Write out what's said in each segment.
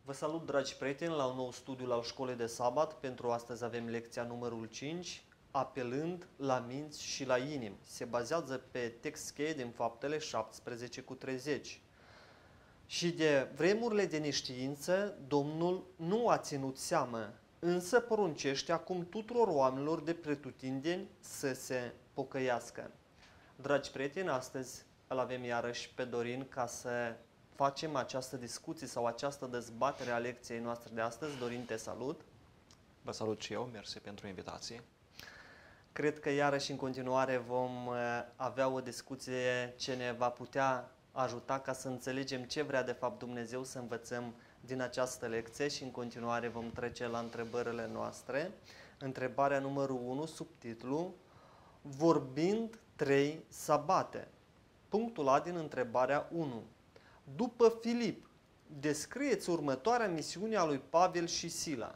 Vă salut, dragi prieteni, la un nou studiu al Școlii de Sabat. Pentru astăzi avem lecția numărul 5, apelând la minți și la inimi. Se bazează pe text cheie din Faptele 17:30. Și de vremurile de neștiință, Domnul nu a ținut seamă, însă poruncește acum tuturor oamenilor de pretutindeni să se pocăiască. Dragi prieteni, astăzi îl avem iarăși pe Dorin ca să facem această discuție sau această dezbatere a lecției noastre de astăzi. Dorin, te salut! Vă salut și eu, mersi pentru invitație. Cred că iarăși în continuare vom avea o discuție ce ne va putea ajuta ca să înțelegem ce vrea de fapt Dumnezeu să învățăm din această lecție și în continuare vom trece la întrebările noastre. Întrebarea numărul 1, subtitlu: Vorbind 3 sabate. Punctul A din întrebarea 1. După Filip, descrieți următoarea misiune a lui Pavel și Sila.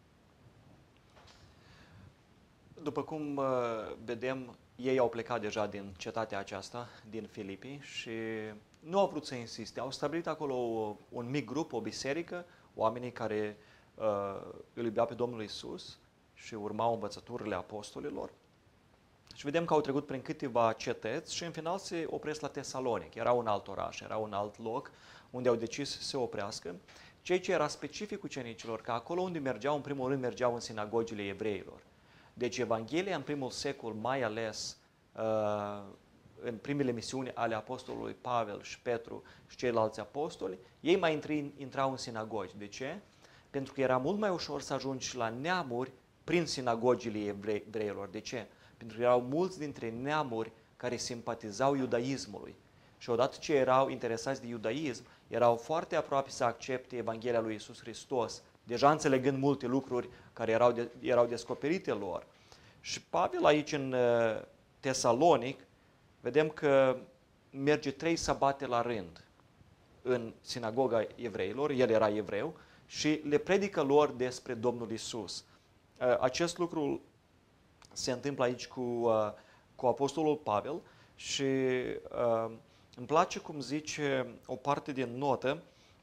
După cum vedem, ei au plecat deja din cetatea aceasta, din Filipi, și nu au vrut să insiste. Au stabilit acolo un mic grup, o biserică, oamenii care îl iubeau pe Domnul Iisus și urmau învățăturile apostolilor. Și vedem că au trecut prin câteva cetăți și în final se opresc la Tesalonic. Era un alt oraș, era un alt loc unde au decis să se oprească. Ceea ce era specific ucenicilor, că acolo unde mergeau, în primul rând mergeau în sinagogile evreilor. Deci Evanghelia în primul secol, mai ales în primele misiuni ale apostolului Pavel și Petru și ceilalți apostoli, ei mai întâi intrau în sinagogi. De ce? Pentru că era mult mai ușor să ajungi la neamuri prin sinagogile evreilor. De ce? Pentru că erau mulți dintre neamuri care simpatizau iudaismului. Și odată ce erau interesați de iudaism, erau foarte aproape să accepte Evanghelia lui Iisus Hristos, deja înțelegând multe lucruri care erau descoperite lor. Și Pavel aici în Tesalonic, vedem că merge 3 sabate la rând în sinagoga evreilor, el era evreu, și le predică lor despre Domnul Iisus. Acest lucru se întâmplă aici cu apostolul Pavel și îmi place cum zice o parte din notă.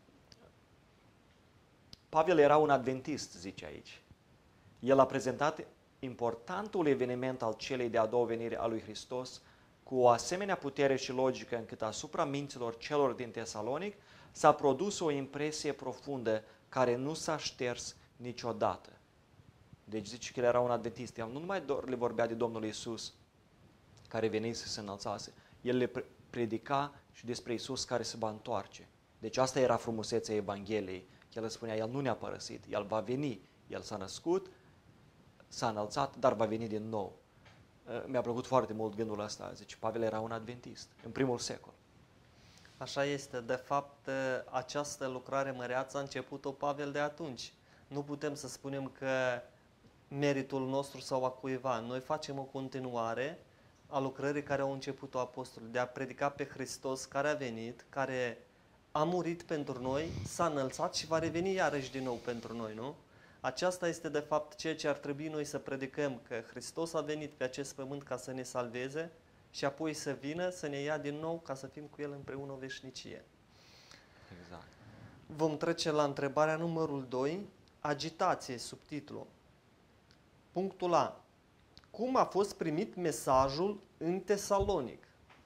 Pavel era un adventist, zice aici. El a prezentat importantul eveniment al celei de-a doua venire a lui Hristos cu o asemenea putere și logică încât asupra minților celor din Tesalonic s-a produs o impresie profundă care nu s-a șters niciodată. Deci zice că el era un adventist. El nu numai le vorbea de Domnul Iisus care venise să se înălțase, el le predica și despre Iisus care se va întoarce. Deci asta era frumusețea Evangheliei. El spunea, El nu ne-a părăsit, El va veni. El s-a născut, s-a înălțat, dar va veni din nou. Mi-a plăcut foarte mult gândul ăsta. Zice, Pavel era un adventist în primul secol. Așa este. De fapt, această lucrare măreață a început-o Pavel de atunci. Nu putem să spunem că meritul nostru sau a cuiva. Noi facem o continuare a lucrării care au început-o apostolul, de a predica pe Hristos care a venit, care a murit pentru noi, s-a înălțat și va reveni iarăși din nou pentru noi, nu? Aceasta este de fapt ceea ce ar trebui noi să predicăm, că Hristos a venit pe acest pământ ca să ne salveze și apoi să vină, să ne ia din nou ca să fim cu El împreună o veșnicie. Exact. Vom trece la întrebarea numărul 2, agitație, subtitlu. Punctul A. Cum a fost primit mesajul în Tesalonic?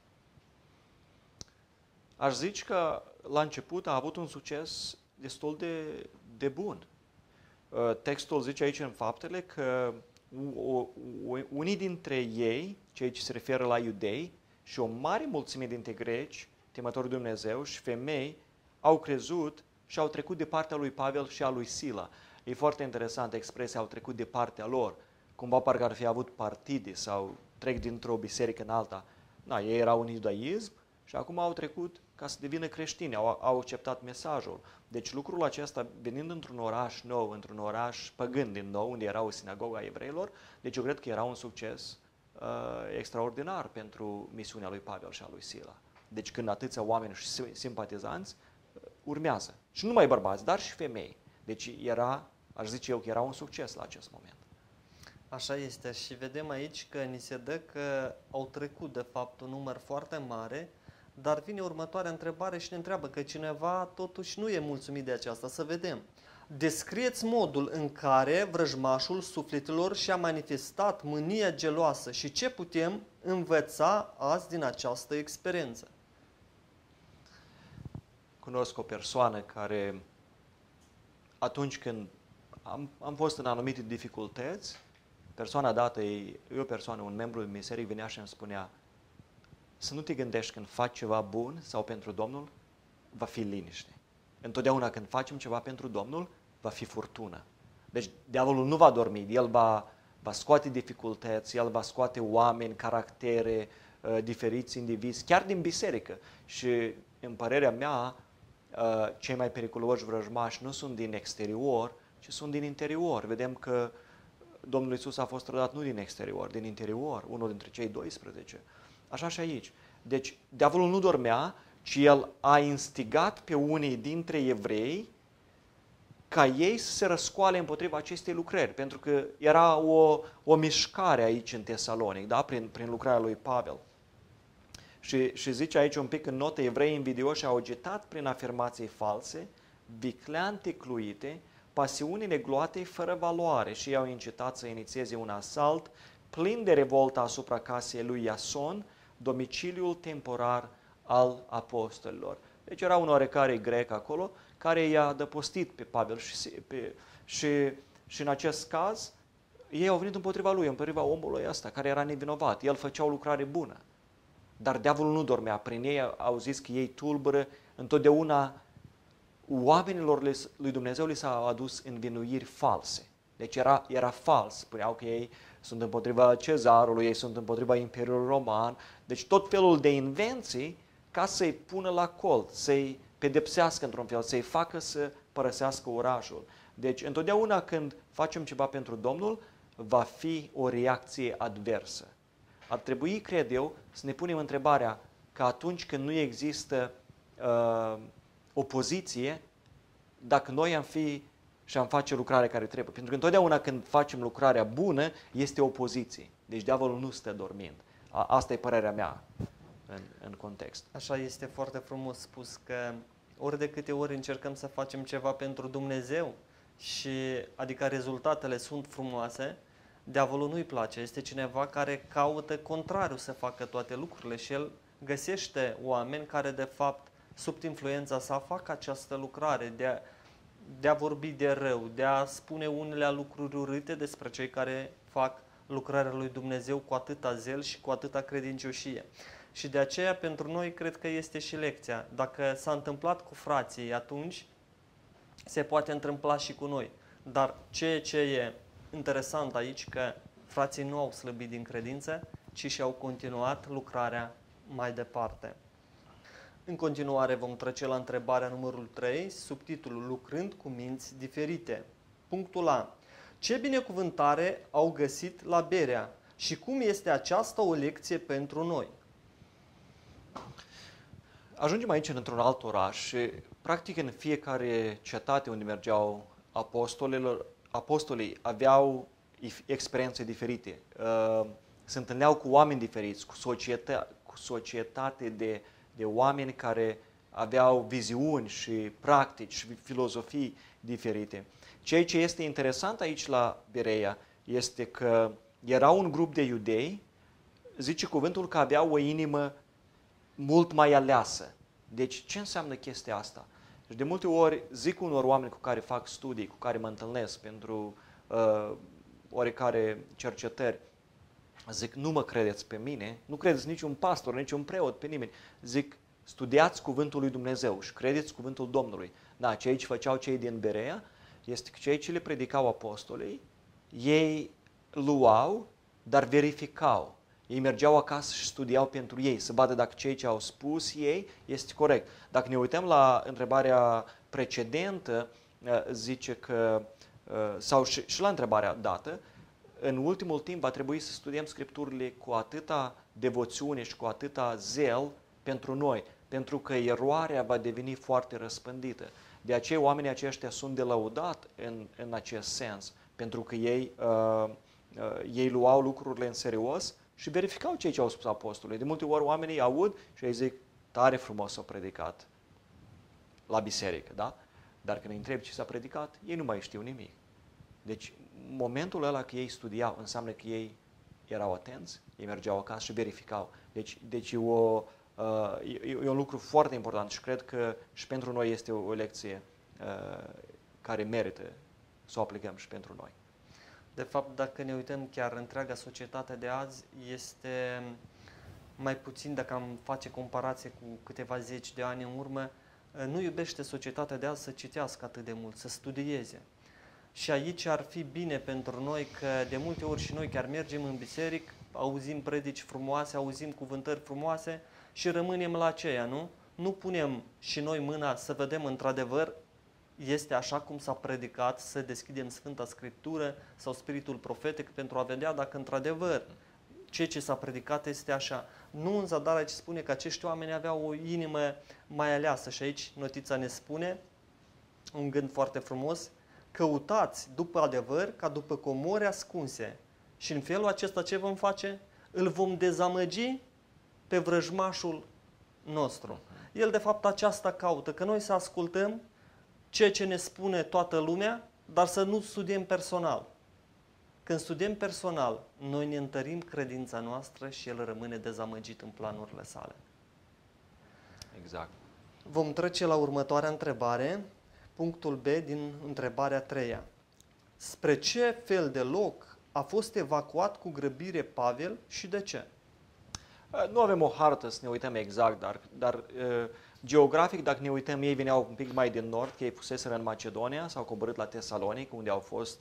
Aș zice că la început a avut un succes destul de bun. Textul zice aici în Faptele că unii dintre ei, cei ce se referă la iudei, și o mare mulțime dintre greci, temători de Dumnezeu și femei, au crezut și au trecut de partea lui Pavel și a lui Sila. E foarte interesant expresia au trecut de partea lor. Cumva parcă ar fi avut partide sau trec dintr-o biserică în alta. Da, ei erau în iudaism și acum au trecut ca să devină creștini, au acceptat mesajul. Deci lucrul acesta, venind într-un oraș nou, într-un oraș păgân din nou, unde era o sinagogă a evreilor, deci eu cred că era un succes extraordinar pentru misiunea lui Pavel și a lui Sila. Deci când atâția oameni și simpatizanți urmează. Și nu numai bărbați, dar și femei. Deci era, aș zice eu, că era un succes la acest moment. Așa este și vedem aici că ni se dă că au trecut de fapt un număr foarte mare, Dar vine următoarea întrebare și ne întreabă că cineva totuși nu e mulțumit de aceasta. Să vedem. Descrieți modul în care vrăjmașul sufletelor și-a manifestat mânia geloasă și ce putem învăța azi din această experiență. Cunosc o persoană care, atunci când am fost în anumite dificultăți, persoana dată e o persoană, un membru din biserică, venea și îmi spunea: să nu te gândești când faci ceva bun sau pentru Domnul, va fi liniște. Întotdeauna când facem ceva pentru Domnul, va fi furtună. Deci diavolul nu va dormi, el va scoate dificultăți, el va scoate oameni, caractere, diferiți indivizi, chiar din biserică. Și în părerea mea, cei mai periculoși vrăjmași nu sunt din exterior, ci sunt din interior. Vedem că Domnul Iisus a fost trădat nu din exterior, din interior, unul dintre cei 12. Așa și aici. Deci, diavolul nu dormea, ci el a instigat pe unii dintre evrei ca ei să se răscoale împotriva acestei lucrări, pentru că era o mișcare aici în Tesalonic, da? prin lucrarea lui Pavel. Și zice aici un pic în notă: evreii invidioși au agitat prin afirmații false, vicleante cluite, pasiunile gloatei fără valoare și i-au incitat să inițieze un asalt plin de revoltă asupra casei lui Iason, domiciliul temporar al apostolilor. Deci era un oarecare grec acolo care i-a adăpostit pe Pavel și în acest caz ei au venit împotriva lui, împotriva omului ăsta care era nevinovat. El făcea o lucrare bună. Dar diavolul nu dormea. Prin ei au zis că ei tulbură. Întotdeauna oamenilor lui Dumnezeu li s-au adus învinuiri false. Deci era fals. Spuneau că ei sunt împotriva cezarului, ei sunt împotriva Imperiului Roman. Deci tot felul de invenții ca să-i pună la colt, să-i pedepsească într-un fel, să-i facă să părăsească orașul. Deci întotdeauna când facem ceva pentru Domnul, va fi o reacție adversă. Ar trebui, cred eu, să ne punem întrebarea că atunci când nu există opoziție, dacă noi am fi și am face lucrarea care trebuie. Pentru că întotdeauna când facem lucrarea bună, este opoziție. Deci diavolul nu stă dormind. Asta e părerea mea în context. Așa este foarte frumos spus că ori de câte ori încercăm să facem ceva pentru Dumnezeu și adică rezultatele sunt frumoase, diavolul nu-i place. Este cineva care caută contrariu să facă toate lucrurile și el găsește oameni care de fapt sub influența sa fac această lucrare de a vorbi de rău, de a spune unele lucruri urâte despre cei care fac lucrarea lui Dumnezeu cu atâta zel și cu atâta credincioșie. Și de aceea pentru noi cred că este și lecția. Dacă s-a întâmplat cu frații atunci, se poate întâmpla și cu noi. Dar ceea ce e interesant aici că frații nu au slăbit din credință, ci și-au continuat lucrarea mai departe. În continuare vom trece la întrebarea numărul 3, subtitlul Lucrând cu minți diferite. Punctul A. Ce binecuvântare au găsit la Berea și cum este aceasta o lecție pentru noi? Ajungem aici într-un alt oraș și practic în fiecare cetate unde mergeau apostolii aveau experiențe diferite. Se întâlneau cu oameni diferiți, cu societate de oameni care aveau viziuni și practici și filozofii diferite. Ceea ce este interesant aici la Berea este că era un grup de iudei, zice cuvântul că aveau o inimă mult mai aleasă. Deci ce înseamnă chestia asta? Deci de multe ori zic unor oameni cu care fac studii, cu care mă întâlnesc pentru oricare cercetări, zic, nu mă credeți pe mine, nu credeți niciun pastor, niciun preot, pe nimeni. Zic, studiați cuvântul lui Dumnezeu și credeți cuvântul Domnului. Da, ceea ce făceau cei din Berea este că ceea ce le predicau apostolii, ei luau, dar verificau. Ei mergeau acasă și studiau pentru ei, să vadă dacă ceea ce au spus ei este corect. Dacă ne uităm la întrebarea precedentă, zice că, sau și la întrebarea dată, în ultimul timp va trebui să studiem Scripturile cu atâta devoțiune și cu atâta zel pentru noi, pentru că eroarea va deveni foarte răspândită. De aceea oamenii aceștia sunt de lăudat în acest sens, pentru că ei luau lucrurile în serios și verificau ceea ce au spus apostolii. De multe ori oamenii aud și ei zic, tare frumos s-a predicat la biserică, da? Dar când îi întrebi ce s-a predicat, ei nu mai știu nimic. Deci, momentul ăla că ei studiau, înseamnă că ei erau atenți, ei mergeau acasă și verificau. Deci e un lucru foarte important și cred că și pentru noi este o lecție care merită să o aplicăm și pentru noi. De fapt, dacă ne uităm chiar întreaga societate de azi, este mai puțin, dacă am face comparație cu câteva zeci de ani în urmă, nu iubește societatea de azi să citească atât de mult, să studieze. Și aici ar fi bine pentru noi că de multe ori și noi chiar mergem în biserică, auzim predici frumoase, auzim cuvântări frumoase și rămânem la aceea, nu? Nu punem și noi mâna să vedem într-adevăr este așa cum s-a predicat, să deschidem Sfânta Scriptură sau Spiritul Profetic pentru a vedea dacă într-adevăr ceea ce s-a predicat este așa. Nu în zadar aici spune că acești oameni aveau o inimă mai aleasă și aici notița ne spune un gând foarte frumos: căutați după adevăr ca după comori ascunse. Și în felul acesta ce vom face? Îl vom dezamăgi pe vrăjmașul nostru. El de fapt aceasta caută, că noi să ascultăm ceea ce ne spune toată lumea, dar să nu studiem personal. Când studiem personal, noi ne întărim credința noastră și el rămâne dezamăgit în planurile sale. Exact. Vom trece la următoarea întrebare, punctul B din întrebarea 3-a. Spre ce fel de loc a fost evacuat cu grăbire Pavel și de ce? Nu avem o hartă să ne uităm exact, dar geografic, dacă ne uităm, ei veneau un pic mai din nord, că ei fuseseră în Macedonia, s-au coborât la Tesalonic, unde au fost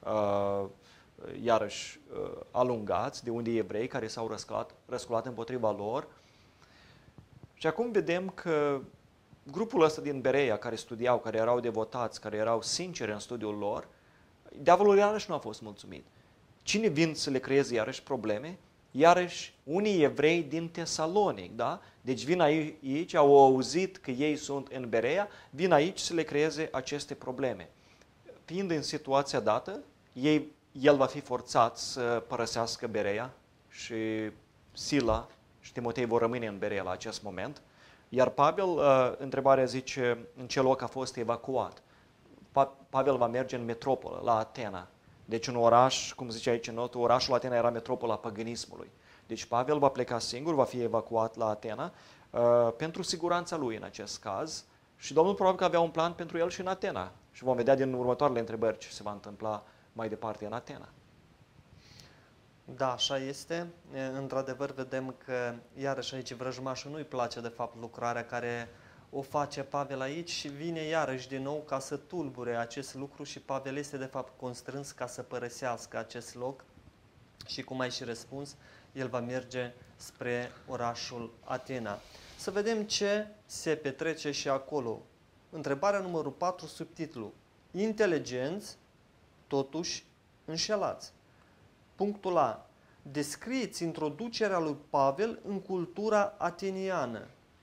iarăși alungați de unii evrei care s-au răsculat împotriva lor. Și acum vedem că grupul ăsta din Bereia, care studiau, care erau devotați, care erau sinceri în studiul lor, diavolul iarăși nu a fost mulțumit. Cine vin să le creeze iarăși probleme? Iarăși unii evrei din Tesalonic, da? Deci vin aici, au auzit că ei sunt în Bereia, vin aici să le creeze aceste probleme. Fiind în situația dată, el va fi forțat să părăsească Bereia și Sila și Timotei vor rămâne în Bereia la acest moment. Iar Pavel, întrebarea zice, în ce loc a fost evacuat? Pavel va merge în metropolă, la Atena. Deci un oraș, cum zice aici în notă, orașul Atena era metropola paganismului. Deci Pavel va pleca singur, va fi evacuat la Atena pentru siguranța lui în acest caz. Și Domnul probabil că avea un plan pentru el și în Atena. Și vom vedea din următoarele întrebări ce se va întâmpla mai departe în Atena. Da, așa este. Într-adevăr vedem că iarăși aici vrăjmașul nu-i place de fapt lucrarea care o face Pavel aici și vine iarăși din nou ca să tulbure acest lucru și Pavel este de fapt constrâns ca să părăsească acest loc și cum ai și răspuns, el va merge spre orașul Atena. Să vedem ce se petrece și acolo. Întrebarea numărul 4, subtitlu: inteligenți, totuși înșelați. Punctul A. Descrieți introducerea lui Pavel în cultura ateniană.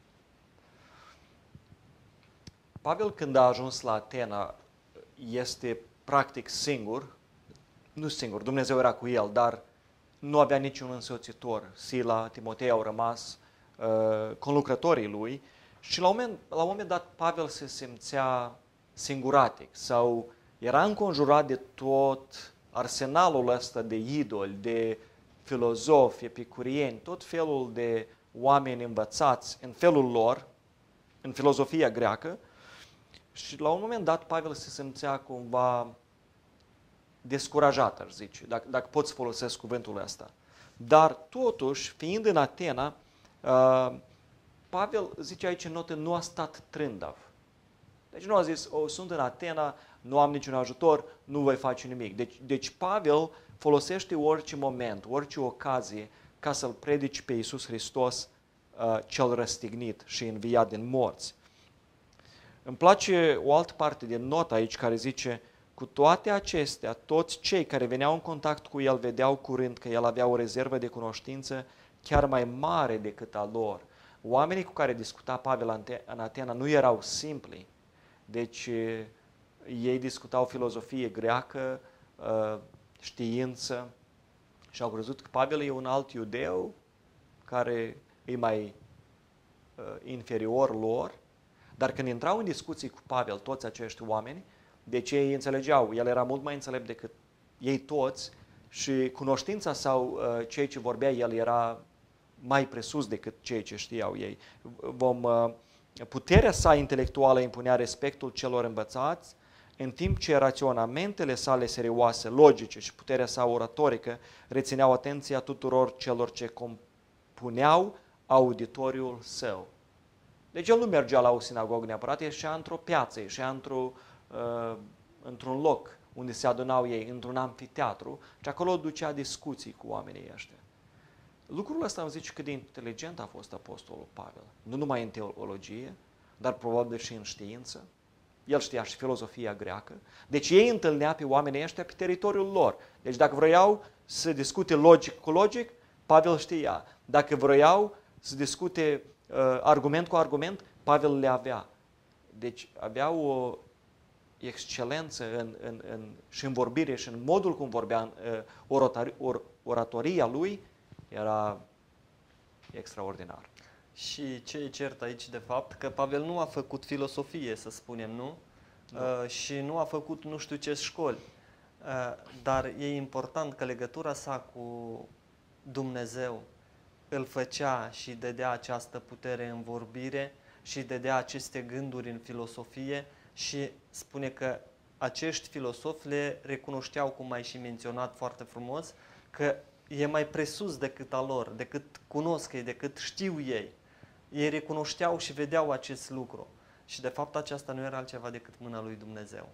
Pavel, când a ajuns la Atena, este practic singur, nu singur, Dumnezeu era cu el, dar nu avea niciun însoțitor. Sila, Timotei au rămas conlucrătorii lui și la un moment dat Pavel se simțea singuratic sau era înconjurat de tot arsenalul ăsta de idoli, de filozofi, epicurieni, tot felul de oameni învățați în felul lor, în filozofia greacă. Și la un moment dat Pavel se simțea cumva descurajat, aș zice, dacă pot să folosesc cuvântul ăsta. Dar totuși, fiind în Atena, Pavel, zice aici în notă, nu a stat trândav. Deci nu a zis, sunt în Atena, nu am niciun ajutor, nu voi face nimic. Deci Pavel folosește orice moment, orice ocazie ca să-L predici pe Iisus Hristos cel răstignit și înviat din morți. Îmi place o altă parte din notă aici care zice: cu toate acestea, toți cei care veneau în contact cu el vedeau curând că el avea o rezervă de cunoștință chiar mai mare decât a lor. Oamenii cu care discuta Pavel în Atena nu erau simpli. Deci ei discutau filozofie greacă, știință și au crezut că Pavel e un alt iudeu care e mai inferior lor, dar când intrau în discuții cu Pavel toți acești oameni, deci ei înțelegeau, el era mult mai înțelept decât ei toți și cunoștința sau ceea ce vorbea el era mai presus decât ceea ce știau ei. Puterea sa intelectuală impunea respectul celor învățați, în timp ce raționamentele sale serioase, logice și puterea sa oratorică rețineau atenția tuturor celor ce compuneau auditoriul său. Deci el nu mergea la o sinagogă neapărat, ieșea într-o piață, ieșea într-un loc unde se adunau ei, într-un amfiteatru și acolo ducea discuții cu oamenii ăștia. Lucrul ăsta îmi zice cât de inteligent a fost apostolul Pavel. Nu numai în teologie, dar probabil și în știință. El știa și filozofia greacă. Deci ei întâlnea pe oamenii ăștia pe teritoriul lor. Deci dacă vreau să discute logic cu logic, Pavel știa. Dacă vreau să discute argument cu argument, Pavel le avea. Deci avea o excelență și în vorbire și în modul cum vorbea, oratoria lui era extraordinar. Și ce e cert aici de fapt, că Pavel nu a făcut filosofie, să spunem, nu? Și nu a făcut nu știu ce școli. Dar e important că legătura sa cu Dumnezeu îl făcea și dădea această putere în vorbire și dădea aceste gânduri în filosofie și spune că acești filosofi le recunoșteau, cum ai și menționat foarte frumos, că e mai presus decât a lor, decât cunosc ei, decât știu ei. Ei recunoșteau și vedeau acest lucru. Și de fapt aceasta nu era altceva decât mâna lui Dumnezeu.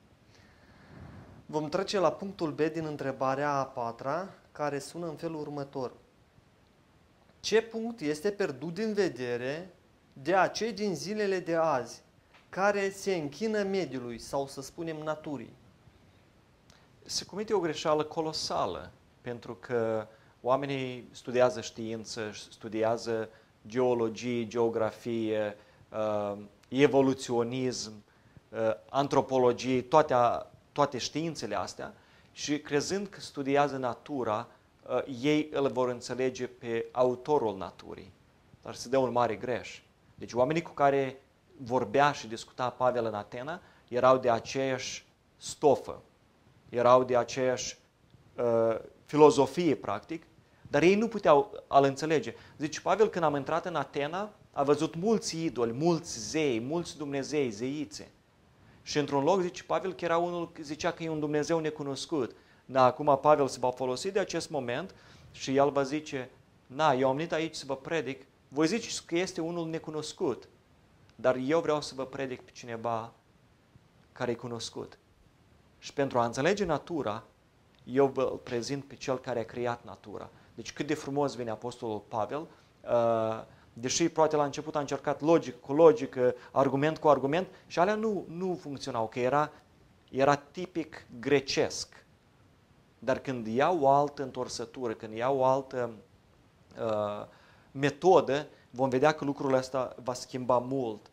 Vom trece la punctul B din întrebarea a patra, care sună în felul următor. Ce punct este pierdut din vedere de acei din zilele de azi, care se închină mediului sau, să spunem, naturii? Se comite o greșeală colosală, pentru că oamenii studiază știință, studiază geologie, geografie, evoluționism, antropologie, toate științele astea și crezând că studiază natura, ei îl vor înțelege pe autorul naturii. Dar se dă un mare greș. Deci oamenii cu care vorbea și discuta Pavel în Atena erau de aceeași stofă, erau de aceeași filozofie, practic, dar ei nu puteau a-l înțelege. Zice Pavel, când am intrat în Atena, a văzut mulți idoli, mulți zei, mulți dumnezei, zeițe. Și într-un loc, zice Pavel, că era unul, zicea că e un Dumnezeu necunoscut. Da, acum Pavel se va folosi de acest moment și el va zice, eu am venit aici să vă predic, voi ziceți că este unul necunoscut, dar eu vreau să vă predic pe cineva care e cunoscut. Și pentru a înțelege natura, eu vă prezint pe cel care a creat natura. Deci cât de frumos vine apostolul Pavel, deși poate la început a încercat logic cu logică, argument cu argument, și alea nu funcționau, că era tipic grecesc. Dar când ia o altă întorsătură, când ia o altă metodă, vom vedea că lucrul ăsta va schimba mult.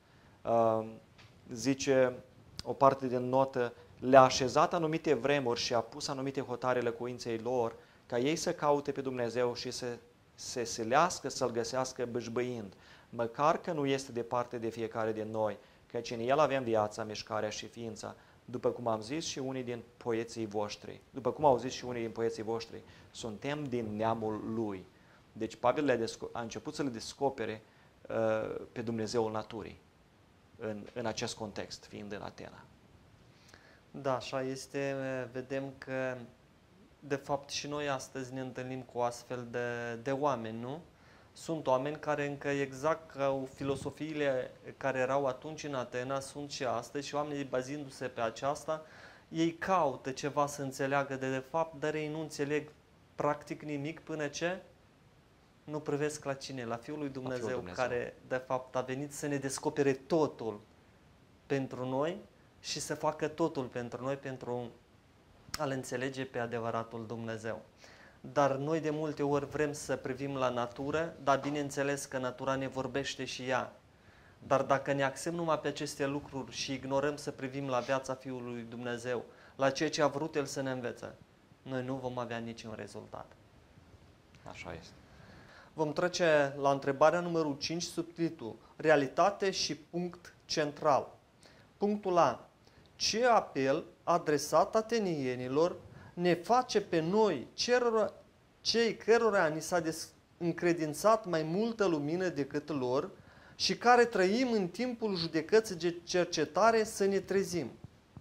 Zice o parte din notă, le-a așezat anumite vremuri și a pus anumite hotare locuinței lor, ca ei să caute pe Dumnezeu și să se silească să-L găsească bâșbâind, măcar că nu este departe de fiecare din noi, căci în El avem viața, mișcarea și ființa, după cum am zis și unii din poeții voștri. După cum au zis și unii din poeții voștri, suntem din neamul Lui. Deci Pavel a început să le descopere pe Dumnezeul naturii în acest context, fiind în Atena. Da, așa este. Vedem că, de fapt, și noi astăzi ne întâlnim cu astfel de oameni, nu? Sunt oameni care încă exact ca filosofiile care erau atunci în Atena sunt și astăzi și oamenii, bazindu-se pe aceasta, ei caută ceva să înțeleagă de fapt, dar ei nu înțeleg practic nimic până ce nu privesc la cine? La Fiul lui Dumnezeu, care de fapt a venit să ne descopere totul pentru noi și să facă totul pentru noi pentru a-L înțelege pe adevăratul Dumnezeu. Dar noi de multe ori vrem să privim la natură, dar bineînțeles că natura ne vorbește și ea. Dar dacă ne axăm numai pe aceste lucruri și ignorăm să privim la viața Fiului lui Dumnezeu, la ceea ce a vrut El să ne învețe, noi nu vom avea niciun rezultat. Așa este. Vom trece la întrebarea numărul 5, subtitlu Realitate și punct central. Punctul A. Ce apel adresat atenienilor ne face pe noi, cei cărora ni s-a încredințat mai multă lumină decât lor și care trăim în timpul judecății de cercetare, să ne trezim?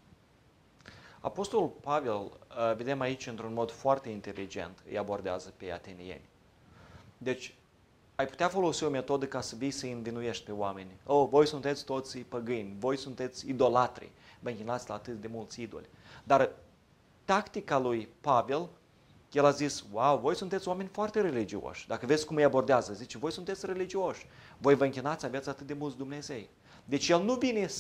Apostolul Pavel, vedem aici într-un mod foarte inteligent, îi abordează pe atenieni. Deci, ai putea folosi o metodă ca să vii să-i învinuiești pe oameni. Voi sunteți toți păgâini, voi sunteți idolatri, vă închinați la atât de mulți idoli. Dar tactica lui Pavel, el a zis, wow, voi sunteți oameni foarte religioși. Dacă vezi cum îi abordează, zice, voi sunteți religioși, voi vă închinați, aveți atât de mulți Dumnezei. Deci el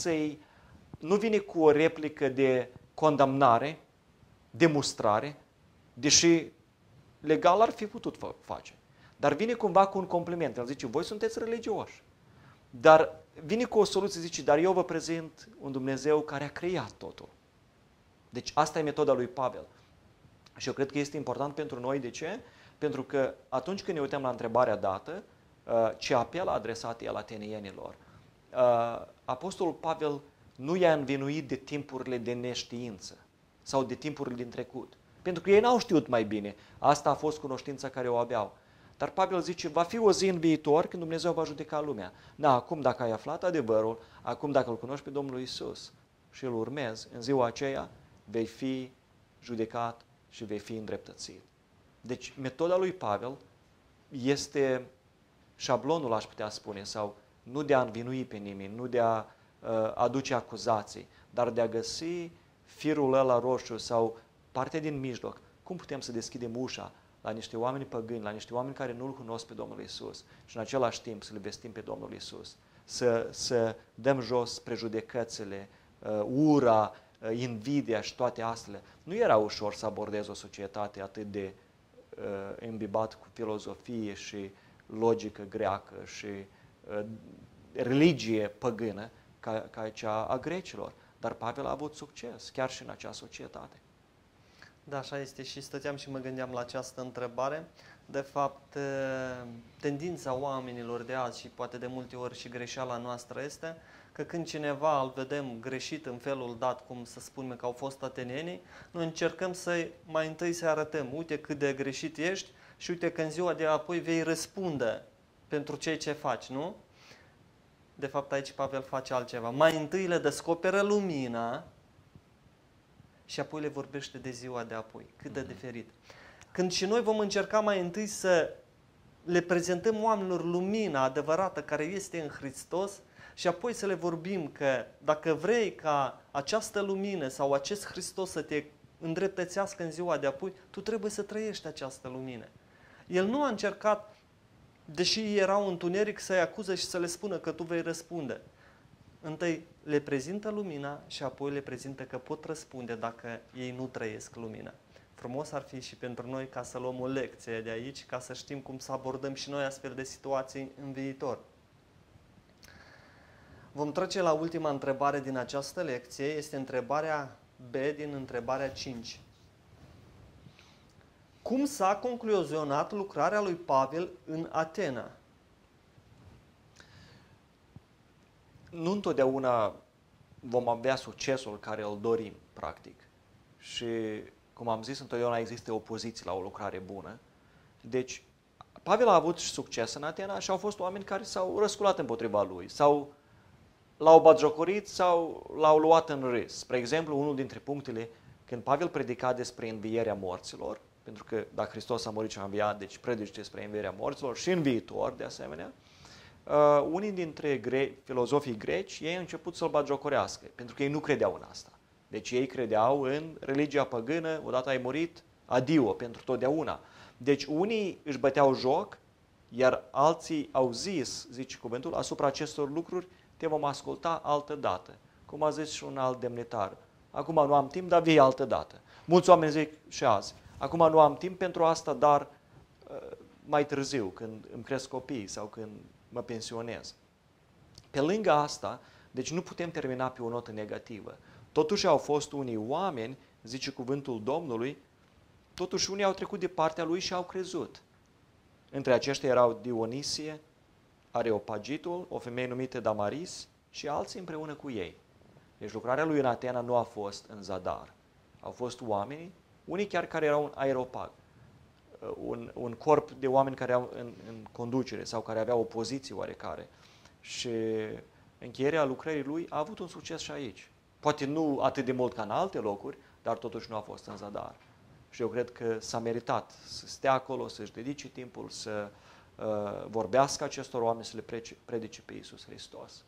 nu vine cu o replică de condamnare, de mustrare, deși legal ar fi putut face. Dar vine cumva cu un compliment. El zice, voi sunteți religioși. Dar vine cu o soluție, zice, dar eu vă prezint un Dumnezeu care a creat totul. Deci asta e metoda lui Pavel. Și eu cred că este important pentru noi. De ce? Pentru că atunci când ne uităm la întrebarea dată, ce apel a adresat el atenienilor, Apostolul Pavel nu i-a învinuit de timpurile de neștiință sau de timpurile din trecut. Pentru că ei n-au știut mai bine. Asta a fost cunoștința care o aveau. Dar Pavel zice, va fi o zi în viitor când Dumnezeu va judeca lumea. Da, acum dacă ai aflat adevărul, acum dacă îl cunoști pe Domnul Iisus și îl urmezi, în ziua aceea vei fi judecat și vei fi îndreptățit. Deci metoda lui Pavel este șablonul, aș putea spune, sau nu de a învinui pe nimeni, nu de a aduce acuzații, dar de a găsi firul ăla roșu sau partea din mijloc. Cum putem să deschidem ușa la niște oameni păgâni, la niște oameni care nu-L cunosc pe Domnul Iisus și în același timp să le vestim pe Domnul Iisus, să dăm jos prejudecățile, ura, invidia și toate astfel. Nu era ușor să abordezi o societate atât de imbibat cu filozofie și logică greacă și religie păgână ca cea a grecilor. Dar Pavel a avut succes chiar și în acea societate. Da, așa este, și stăteam și mă gândeam la această întrebare. De fapt, tendința oamenilor de azi și poate de multe ori și greșeala noastră este că când cineva îl vedem greșit în felul dat, cum să spunem că au fost atenienii, noi încercăm mai întâi să arătăm, uite cât de greșit ești și uite că în ziua de apoi vei răspunde pentru ceea ce faci, nu? De fapt aici Pavel face altceva. Mai întâi le descoperă lumina și apoi le vorbește de ziua de apoi. Cât de diferit. Când și noi vom încerca mai întâi să le prezentăm oamenilor lumina adevărată care este în Hristos și apoi să le vorbim că dacă vrei ca această lumină sau acest Hristos să te îndreptățească în ziua de apoi, tu trebuie să trăiești această lumină. El nu a încercat, deși era un întuneric, să-i acuză și să le spună că tu vei răspunde. Întâi le prezintă lumina și apoi le prezintă că pot răspunde dacă ei nu trăiesc lumina. Frumos ar fi și pentru noi ca să luăm o lecție de aici, ca să știm cum să abordăm și noi astfel de situații în viitor. Vom trece la ultima întrebare din această lecție. Este întrebarea B din întrebarea 5. Cum s-a concluzionat lucrarea lui Pavel în Atena? Nu întotdeauna vom avea succesul care îl dorim, practic. Și, cum am zis, întotdeauna există opoziții la o lucrare bună. Deci, Pavel a avut succes în Atena și au fost oameni care s-au răsculat împotriva lui, sau l-au batjocorit sau l-au luat în râs. Spre exemplu, unul dintre punctele, când Pavel predica despre învierea morților, pentru că dacă Hristos a murit și a înviat, deci predici despre învierea morților și în viitor, de asemenea, unii dintre filozofii greci, ei au început să-l batjocorească, pentru că ei nu credeau în asta. Deci ei credeau în religia păgână, odată ai murit, adio, pentru totdeauna. Deci unii își băteau joc, iar alții au zis, zice cuvântul, asupra acestor lucruri te vom asculta altă dată. Cum a zis și un alt demnitar. Acum nu am timp, dar vii altă dată. Mulți oameni zic și azi, acum nu am timp pentru asta, dar mai târziu, când îmi cresc copiii sau când mă pensionez. Pe lângă asta, deci nu putem termina pe o notă negativă. Totuși au fost unii oameni, zice cuvântul Domnului, totuși unii au trecut de partea lui și au crezut. Între aceștia erau Dionisie, Areopagitul, o femeie numită Damaris și alții împreună cu ei. Deci lucrarea lui în Atena nu a fost în zadar. Au fost oameni, unii chiar care erau în aeropag, un corp de oameni care erau în conducere sau care aveau o poziție oarecare. Și încheierea lucrării lui a avut un succes și aici. Poate nu atât de mult ca în alte locuri, dar totuși nu a fost în zadar. Și eu cred că s-a meritat să stea acolo, să-și dedice timpul, să vorbească acestor oameni, să le predice pe Iisus Hristos.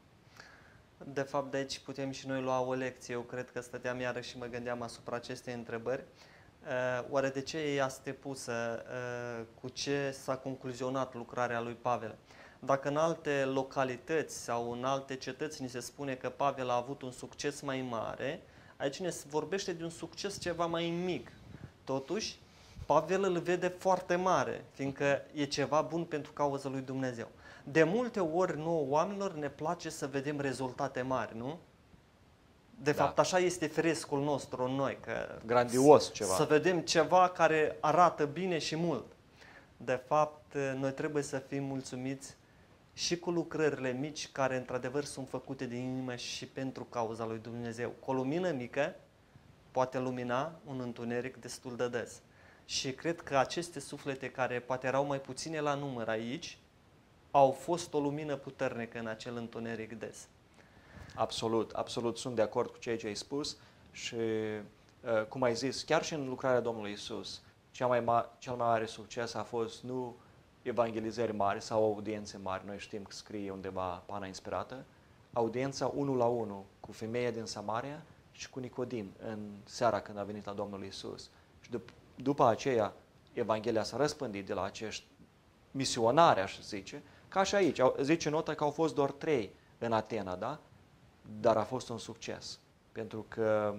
De fapt, de aici putem și noi lua o lecție. Eu cred că stăteam iarăși și mă gândeam asupra acestei întrebări. Oare de ce ea este pusă? Cu ce s-a concluzionat lucrarea lui Pavel? Dacă în alte localități sau în alte cetăți ni se spune că Pavel a avut un succes mai mare, aici ne vorbește de un succes ceva mai mic. Totuși, Pavel îl vede foarte mare, fiindcă e ceva bun pentru cauza lui Dumnezeu. De multe ori nouă oamenilor ne place să vedem rezultate mari, nu? De fapt, așa este firescul nostru în noi. Că grandios ceva. Să vedem ceva care arată bine și mult. De fapt, noi trebuie să fim mulțumiți și cu lucrările mici care într-adevăr sunt făcute din inimă și pentru cauza lui Dumnezeu. Cu o lumină mică poate lumina un întuneric destul de des. Și cred că aceste suflete care poate erau mai puține la număr aici, au fost o lumină puternică în acel întuneric des. Absolut, absolut sunt de acord cu ceea ce ai spus și, cum ai zis, chiar și în lucrarea Domnului Iisus, cel mai mare succes a fost nu evangelizări mari sau audiențe mari. Noi știm că scrie undeva Pana Inspirată, audiența 1 la 1 cu femeia din Samaria și cu Nicodim în seara când a venit la Domnul Iisus. Și după aceea, Evanghelia s-a răspândit de la acești misionari, aș zice, ca și aici. Zice nota că au fost doar 3 în Atena, da? Dar a fost un succes, pentru că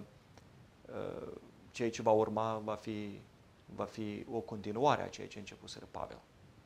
ceea ce va urma va fi o continuare a ceea ce a început Pavel.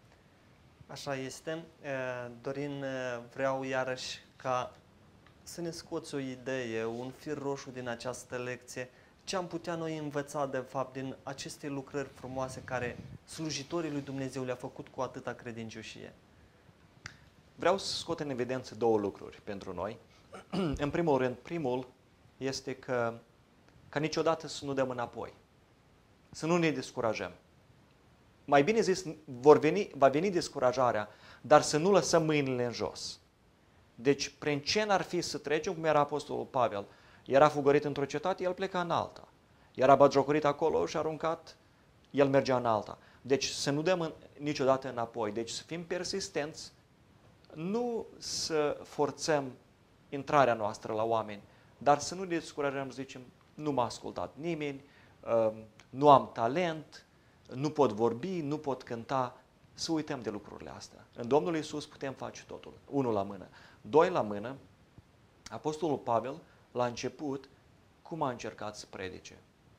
Așa este. Dorin, vreau iarăși ca să ne scoți o idee, un fir roșu din această lecție. Ce am putea noi învăța, de fapt, din aceste lucrări frumoase care slujitorii lui Dumnezeu le-a făcut cu atâta credincioșie? Vreau să scot în evidență 2 lucruri pentru noi. În primul rând, primul este că ca niciodată să nu dăm înapoi, să nu ne descurajăm. Mai bine zis, va veni descurajarea, dar să nu lăsăm mâinile în jos. Deci, prin ce n-ar fi să trecem, cum era apostolul Pavel? Era fugărit într-o cetate, el pleca în alta. Era batjocorit acolo și aruncat, el mergea în alta. Deci să nu dăm niciodată înapoi. Deci să fim persistenți, nu să forțăm intrarea noastră la oameni, dar să nu ne descurajăm, să zicem, nu m-a ascultat nimeni, nu am talent, nu pot vorbi, nu pot cânta, să uităm de lucrurile astea. În Domnul Iisus putem face totul. 1 la mână. 2 la mână, apostolul Pavel, la început, cum a încercat să predice?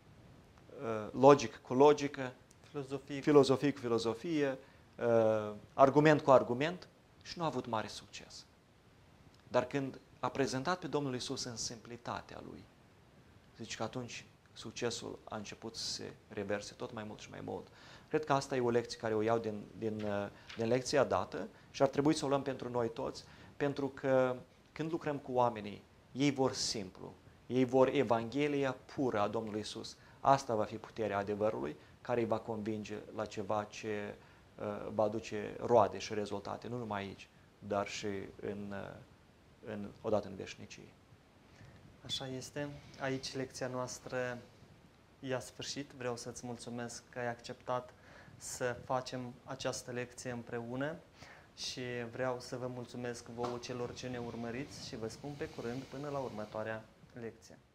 Logic cu logică, filozofie cu filozofie, argument cu argument și nu a avut mare succes. Dar când a prezentat pe Domnul Iisus în simplitatea Lui, zice că atunci succesul a început să se reverse tot mai mult și mai mult. Cred că asta e o lecție care o iau din lecția dată și ar trebui să o luăm pentru noi toți, pentru că când lucrăm cu oamenii, ei vor simplu, ei vor Evanghelia pură a Domnului Iisus. Asta va fi puterea adevărului care îi va convinge la ceva ce va aduce roade și rezultate, nu numai aici, dar și odată în veșnicie. Așa este. Aici lecția noastră i-a sfârșit. Vreau să-ți mulțumesc că ai acceptat să facem această lecție împreună și vreau să vă mulțumesc vouă celor ce ne urmăriți și vă spun pe curând până la următoarea lecție.